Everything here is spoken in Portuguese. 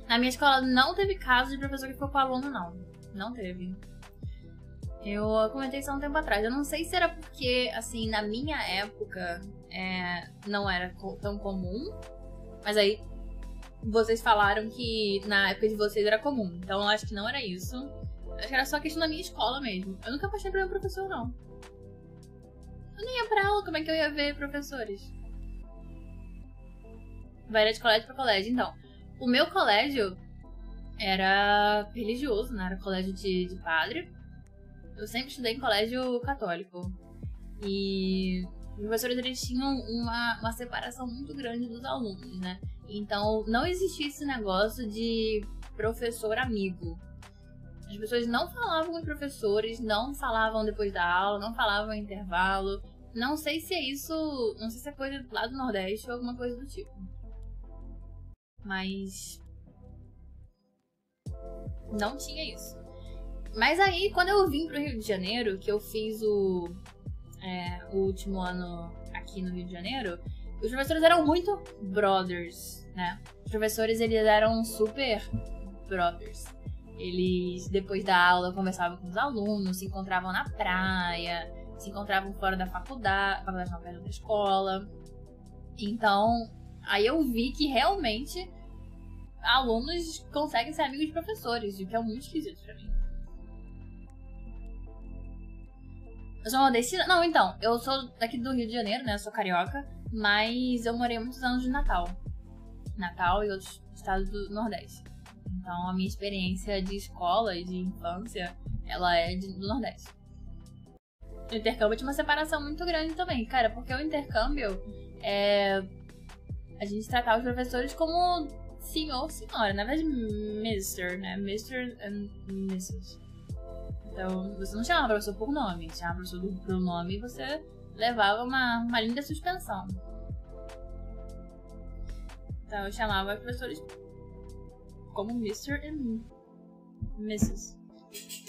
Na minha escola não teve caso de professor que ficou com o aluno, não. Não teve. Eu comentei isso há um tempo atrás. Eu não sei se era porque, assim, na minha época não era tão comum. Mas aí vocês falaram que na época de vocês era comum. Então eu acho que não era isso. Acho que era só questão da minha escola mesmo. Eu nunca passei pra meu professor, não. Eu nem ia pra aula, como é que eu ia ver professores? Varia de colégio pra colégio. Então, o meu colégio era religioso, né? Era colégio de padre. Eu sempre estudei em colégio católico. E os professores, eles tinham uma separação muito grande dos alunos, né? Então, não existia esse negócio de professor amigo. As pessoas não falavam com os professores, não falavam depois da aula, não falavam em intervalo. Não sei se é isso, não sei se é coisa lá do Nordeste ou alguma coisa do tipo. Mas não tinha isso. Mas aí, quando eu vim pro Rio de Janeiro, que eu fiz o último ano aqui no Rio de Janeiro, os professores eram muito brothers, né? Os professores, eles eram super brothers. Eles, depois da aula, conversavam com os alunos, se encontravam na praia, se encontravam fora da faculdade não, perto da escola. Então, aí eu vi que realmente alunos conseguem ser amigos de professores, o que é muito esquisito pra mim. Eu sou nordestina? Não, então, eu sou daqui do Rio de Janeiro, né? Eu sou carioca, mas eu morei muitos anos de Natal. Natal e outros estados do Nordeste. Então, a minha experiência de escola e de infância, ela é do Nordeste. O intercâmbio tinha uma separação muito grande também, cara, porque o intercâmbio a gente tratava os professores como senhor ou senhora, na verdade, Mr., né? Mr. and Mrs. Então, você não chamava o professor por nome, chamava o professor pelo nome e você levava uma linda suspensão. Então, eu chamava os professores como Mr. and Mrs.